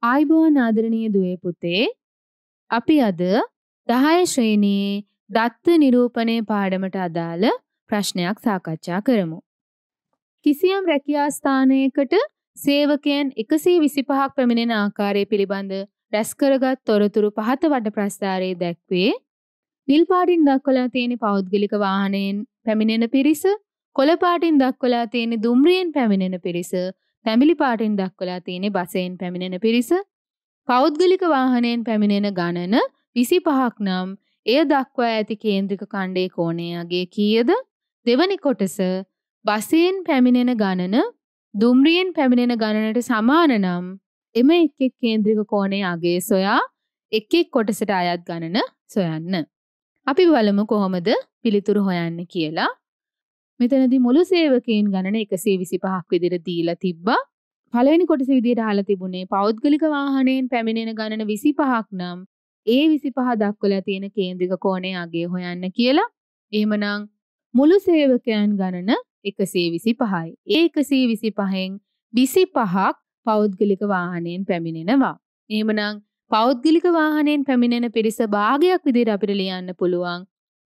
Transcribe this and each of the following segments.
ආයුබෝවන් ආදරණීය දුවේ පුතේ අපි අද 10 ශ්‍රේණියේ දත්ත නිරූපණය පාඩමට අදාළ ප්‍රශ්නයක් සාකච්ඡා කරමු. කිසියම් රැකියා ස්ථානයකට සේවකයන් 125ක් පැමිණෙන ආකාරය පිළිබඳ රැස් කරගත් තොරතුරු පහත වඩ ප්‍රස්ථාරයේ දැක්වේ. නිල් පාටින් දක්වලා තියෙන පෞද්ගලික වාහනයෙන් පැමිණෙන පිරිස, කොළ පාටින් දක්වලා තියෙන දුම්රියෙන් පැමිණෙන පිරිස, තැඹිලි පාටින් දක්වලා තියෙන බසයෙන් පැමිණෙන පිරිස, පෞද්ගලික වාහනයෙන් පැමිණෙන ගණන 25ක් නම් එය දක්වා ඇති කේන්ද්‍රික ඛණ්ඩයේ කෝණය අගය කීයද? දෙවැනි කොටස බසයෙන් පැමිණෙන ගණන දුම්රියෙන් පැමිණෙන ගණනට සමාන නම් එම එක් එක් කේන්ද්‍රික කෝණයේ අගය සොයා එක් එක් කොටසට අයත් ගණන සොයන්න. අපි බලමු කොහොමද පිළිතුරු හොයන්න කියලා. මෙතනදී මුළු සේවකයන් ගණන 125ක් විදිහට දීලා තිබ්බා. පළවෙනි කොටස විදිහට අහලා තිබුණේ පෞද්ගලික වාහනයෙන් පැමිණෙන ගණන 25ක් නම් ඒ 25 දක්වලා තියෙන කේන්ද්‍රික කෝණයේ අගය හොයන්න කියලා. එහෙමනම් මුළු සේවකයන් ගණන 125යි. ඒ 125න් 25ක් පෞද්ගලික වාහනයෙන් පැමිණෙනවා. එහෙමනම් පෞද්ගලික වාහනයෙන් පැමිණෙන පිරිස භාගයක් විදිහට අපිට ලියන්න පුළුවන්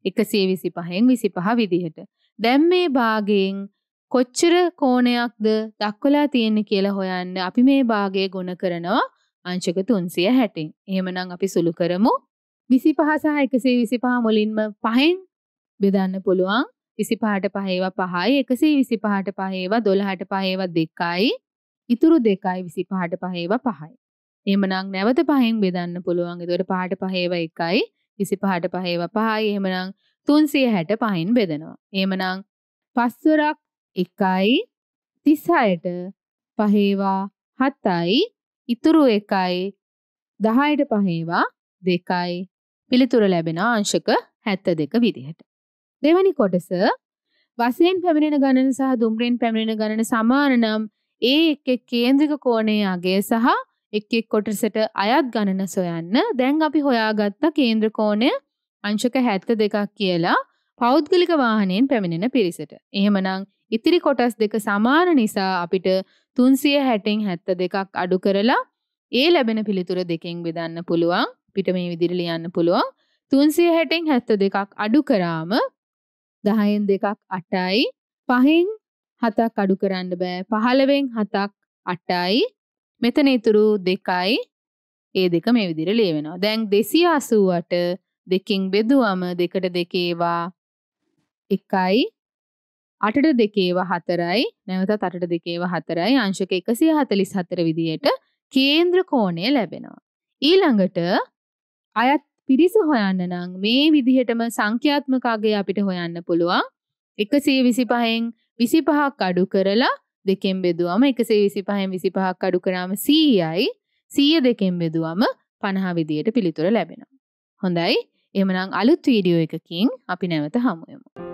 125න් 25 විදිහට. දැන් මේ භාගයෙන් කොච්චර කෝණයක්ද දක්වලා තියෙන්නේ කියලා හොයන්න අපි මේ භාගය ගුණ කරනවා අංශක 360න්. එහෙමනම් අපි සුළු කරමු. 25 සහ 125 මුලින්ම 5න් බෙදන්න පුළුවන්. 25ට 5 ඒවා 5යි, 125ට 5 ඒවා 12ට 5 ඒවා 2යි. ඉතුරු 2යි 25ට 5 ඒවා 5යි. එහෙමනම් නැවත 5න් බෙදන්න පුළුවන්. එතකොට 5ට 5 ඒවා 1යි, 25ට 5 ඒවා 5යි. එහෙමනම් 365න් බෙදනවා. එහෙමනම් 5 වරක් 1යි, 36ට 5 ඒවා 7යි, ඉතුරු 1යි, 10ට 5 ඒවා 2යි. පිළිතුර ලැබෙනවා අංශක 72 විදිහට. දෙවැනි කොටස බසයෙන් පැමිණෙන ගණන සහ දුම්රියෙන් පැමිණෙන ගණන සමාන නම් ඒ එක් එක් කේන්ද්‍රික කෝණයේ අගය සහ එක් එක් කොටසට අයත් ගණන සොයන්න. දැන් අපි හොයාගත්ත කේන්ද්‍ර කෝණය අංශක 72ක් කියලා පෞද්ගලික වාහනයෙන් පැමිණෙන පිරිසට. එහෙමනම් ඉතිරි කොටස් දෙක සමාන නිසා අපිට 360න් 72ක් අඩු කරලා ඒ ලැබෙන පිළිතුර දෙකෙන් බෙදන්න පුළුවන්. අපිට මේ විදිහට ලියන්න පුළුවන්. 360න් 72ක් අඩු කරාම 10න් 2ක් 8යි. 5න් 7ක් අඩු කරන්න බෑ. 15න් 7ක් 8යි. මෙතන ඉතුරු 2යි. ඒ දෙක මේ විදිහට ලියවෙනවා. දැන් 288 දෙකෙන් බෙදුවම 2ට 2 ඒවා 1යි. 8ට 2 ඒවා 4යි. නැවතත් 8ට 2 ඒවා 4යි. අංශක 144 විදිහට කේන්ද්‍ර කෝණය ලැබෙනවා. ඊළඟට අයත් පිරිස හොයන්න නම් මේ විදිහටම සංඛ්‍යාත්මක අගය අපිට හොයන්න පුළුවන්. 125න් 25ක් අඩු කරලා දෙකෙන් බෙදුවම 125න් 25ක් අඩු කරාම 100යි. 100 දෙකෙන් බෙදුවම 50 විදිහට පිළිතුර ලැබෙනවා. හොඳයි. එහෙමනම් අලුත් වීඩියෝ එකකින් අපි නැවත හමු වෙමු.